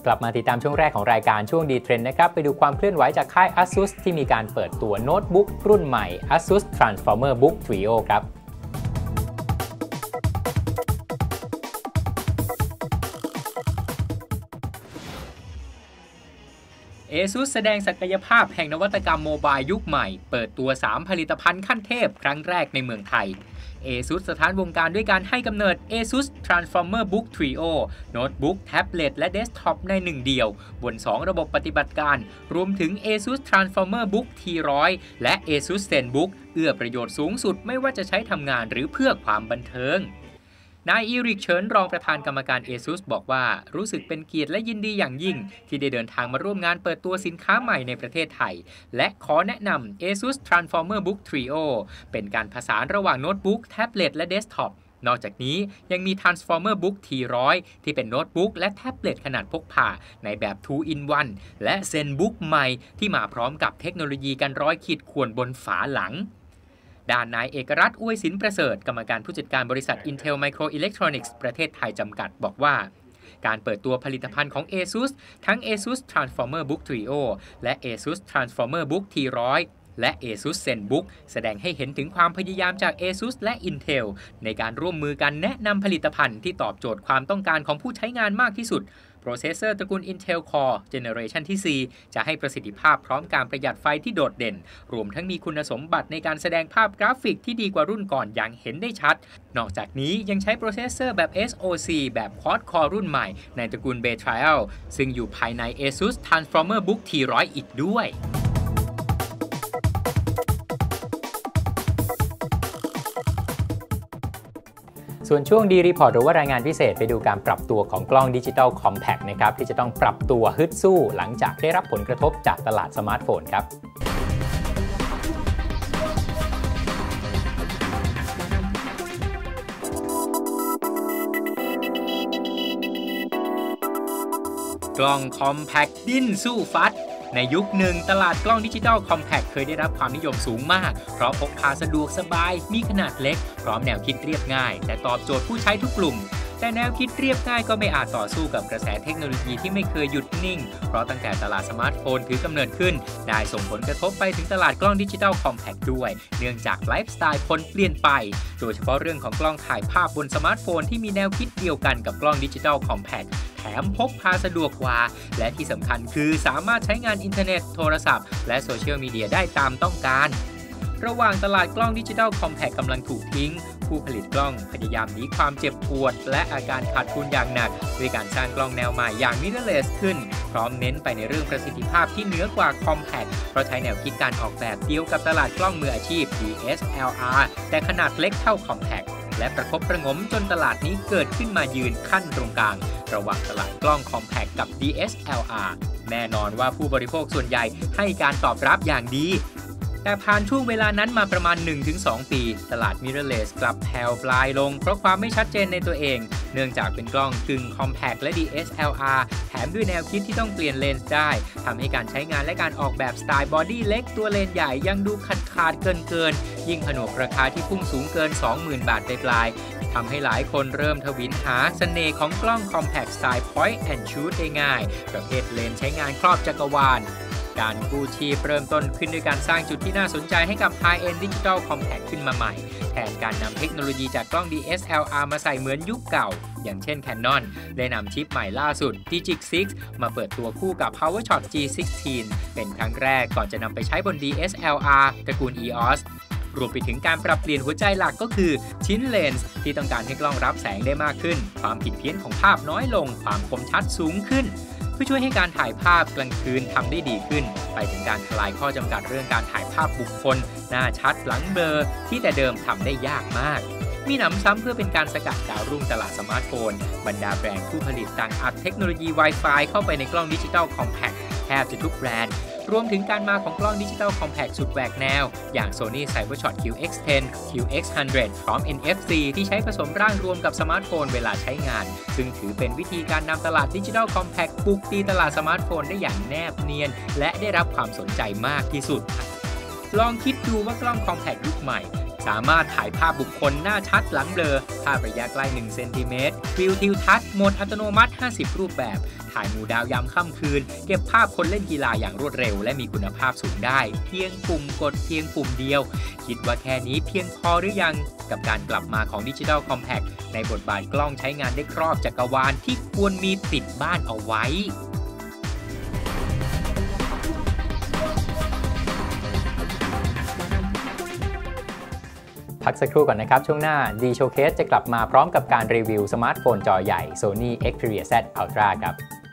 กลับมาติดตามช่วงแรกของรายการช่วงดีเทรนด์นะครับไปดูความเคลื่อนไหวจากค่าย ASUS ที่มีการเปิดตัวโน้ตบุ๊กรุ่นใหม่ ASUS Transformer Book Trio ครับ ASUS แสดงศักยภาพแห่งนวัตกรรมโมบายยุคใหม่เปิดตัว 3 ผลิตภัณฑ์ขั้นเทพครั้งแรกในเมืองไทย ASUS สถานวงการด้วยการให้กำเนิด ASUS Transformer Book Trio โน้ตบุ๊กแท็บเล็ตและเดสก์ท็อปในหนึ่งเดียวบน 2 ระบบปฏิบัติการรวมถึง ASUS Transformer Book T100 และ ASUS ZenBook เอื้อประโยชน์สูงสุดไม่ว่าจะใช้ทำงานหรือเพื่อความบันเทิงนายอีริกเฉินรองประธานกรรมการ ASUS บอกว่ารู้สึกเป็นเกียรติและยินดีอย่างยิ่งที่ได้เดินทางมาร่วมงานเปิดตัวสินค้าใหม่ในประเทศไทยและขอแนะนำ ASUS Transformer Book Trio เป็นการผสานระหว่างโน้ตบุ๊กแท็บเล็ตและเดสก์ท็อปนอกจากนี้ยังมี Transformer Book T100 ที่เป็นโน้ตบุ๊กและแท็บเล็ตขนาดพกพาในแบบ 2-in-1 และ ZenBook ใหม่ที่มาพร้อมกับเทคโนโลยีกันร้อยขีดข่วนบนฝาหลังด้านนายเอกรัตน์ อวยสินประเสริฐกรรมการผู้จัดการบริษัท Intel Microelectronics ประเทศไทยจำกัดบอกว่าการเปิดตัวผลิตภัณฑ์ของ ASUS ทั้ง ASUS Transformer Book Trio และ ASUS Transformer Book T100 และ ASUS ZenBook แสดงให้เห็นถึงความพยายามจาก ASUS และ Intel ในการร่วมมือกันแนะนำผลิตภัณฑ์ที่ตอบโจทย์ความต้องการของผู้ใช้งานมากที่สุดโปรเซสเซอร์ตระกูล Intel Core Generation ที่ 4 จะให้ประสิทธิภาพพร้อมการประหยัดไฟที่โดดเด่นรวมทั้งมีคุณสมบัติในการแสดงภาพกราฟิกที่ดีกว่ารุ่นก่อนอย่างเห็นได้ชัดนอกจากนี้ยังใช้โปรเซสเซอร์แบบ SoC แบบ Quad Core รุ่นใหม่ในตระกูล Bay Trail ซึ่งอยู่ภายใน ASUS Transformer Book T100 อีกด้วยส่วนช่วงดีรีพอร์ตหรือว่ารายงานพิเศษไปดูการปรับตัวของกล้องดิจิทัลคอมแพคนะครับที่จะต้องปรับตัวฮึดสู้หลังจากได้รับผลกระทบจากตลาดสมาร์ทโฟนครับกล้องคอมแพคดิ้นสู้ฟัดในยุคหนึ่งตลาดกล้องดิจิทัลคอมแพคเคยได้รับความนิยมสูงมากเพราะพกพาสะดวกสบายมีขนาดเล็กพร้อมแนวคิดเรียบง่ายแต่ตอบโจทย์ผู้ใช้ทุกกลุ่มแต่แนวคิดเรียบง่ายก็ไม่อาจต่อสู้กับกระแสเทคโนโลยีที่ไม่เคยหยุดนิ่งเพราะตั้งแต่ตลาดสมาร์ทโฟนถือกำเนิดขึ้นได้ส่งผลกระทบไปถึงตลาดกล้องดิจิทัลคอมแพคด้วยเนื่องจากไลฟ์สไตล์คนเปลี่ยนไปโดยเฉพาะเรื่องของกล้องถ่ายภาพบนสมาร์ทโฟนที่มีแนวคิดเดียวกันกับกล้องดิจิทัลคอมแพคแถมพกพาสะดวกกว่าและที่สำคัญคือสามารถใช้งานอินเทอร์เน็ตโทรศัพท์และโซเชียลมีเดียได้ตามต้องการระหว่างตลาดกล้องดิจิทัลคอมแพคกำลังถูกทิ้งผู้ผลิตกล้องพยายามหนีความเจ็บปวดและอาการขาดทุนอย่างหนักด้วยการสร้างกล้องแนวใหม่อย่าง mirrorless ขึ้นพร้อมเน้นไปในเรื่องประสิทธิภาพที่เหนือกว่า compact เพราะใช้แนวคิดการออกแบบเดียวกับตลาดกล้องมืออาชีพ DSLR แต่ขนาดเล็กเท่า compact และประคบประงมจนตลาดนี้เกิดขึ้นมายืนขั้นตรงกลางระหว่างตลาดกล้อง compact กับ DSLR แน่นอนว่าผู้บริโภคส่วนใหญ่ให้การตอบรับอย่างดีแต่ผ่านช่วงเวลานั้นมาประมาณ 1-2 ปีตลาด mirrorless กลับแผ่วปลายลงเพราะความไม่ชัดเจนในตัวเองเนื่องจากเป็นกล้องกึ่ง compact และ DSLR แถมด้วยแนวคิดที่ต้องเปลี่ยนเลนส์ได้ทำให้การใช้งานและการออกแบบสไตล์บอดี้เล็กตัวเลนใหญ่ยังดูขาดเกินยิ่งผนวกราคาที่พุ่งสูงเกิน 20,000 บาทปลายทำให้หลายคนเริ่มทวินหาเสน่ห์ของกล้อง compact สไตล์ point and shoot ได้ง่ายประเภทเลนส์ใช้งานครอบจักรวาลการกู้ชีพเริ่มต้นขึ้นด้วยการสร้างจุดที่น่าสนใจให้กับ High-end Digital Compact ขึ้นมาใหม่แทนการนำเทคโนโลยีจากกล้อง DSLR มาใส่เหมือนยุคเก่าอย่างเช่น Canon ได้นำชิปใหม่ล่าสุด Digic 6 มาเปิดตัวคู่กับ PowerShot G16 เป็นครั้งแรกก่อนจะนำไปใช้บน DSLR ตระกูล EOS รวมไปถึงการปรับเปลี่ยนหัวใจหลักก็คือชิ้นเลนส์ที่ต้องการให้กล้องรับแสงได้มากขึ้นความผิดเพี้ยนของภาพน้อยลงความคมชัดสูงขึ้นเพื่อช่วยให้การถ่ายภาพกลางคืนทำได้ดีขึ้นไปถึงการทลายข้อจำกัดเรื่องการถ่ายภาพบุคคลหน้าชัดหลังเบลอที่แต่เดิมทำได้ยากมากมีหนำซ้ำเพื่อเป็นการสกัดดาวรุ่งตลาดสมาร์ทโฟนบรรดาแบรนด์ผู้ผลิตต่างอัดเทคโนโลยี Wi-Fi เข้าไปในกล้องดิจิทัลคอมแพคแทบจะทุกแบรนด์รวมถึงการมาของกล้องดิจิทัลคอมแพคสุดแหวกแนวอย่าง Sony CyberShot QX10 QX100 พร้อม NFC ที่ใช้ผสมร่างรวมกับสมาร์ทโฟนเวลาใช้งานซึ่งถือเป็นวิธีการนำตลาดดิจิทัลคอมแพคปลุกตีตลาดสมาร์ทโฟนได้อย่างแนบเนียนและได้รับความสนใจมากที่สุดลองคิดดูว่ากล้องคอมแพคยุคใหม่สามารถถ่ายภาพบุคคลหน้าชัดหลังเบลอภาพระยะใกล้1เซนติเมตรวิวทิวทัศน์โหมดอัตโนมัติ50รูปแบบถ่ายหมู่ดาวยามค่ำคืนเก็บภาพคนเล่นกีฬาอย่างรวดเร็วและมีคุณภาพสูงได้เพียงปุ่มกดเพียงปุ่มเดียวคิดว่าแค่นี้เพียงพอหรือยังกับการกลับมาของ Digital Compact ในบทบาทกล้องใช้งานได้ครอบจักรวาลที่ควรมีติดบ้านเอาไว้พักสักครู่ก่อนนะครับช่วงหน้า D Showcase จะกลับมาพร้อมกับการรีวิวสมาร์ทโฟนจอใหญ่ Sony Xperia Z Ultra ครับ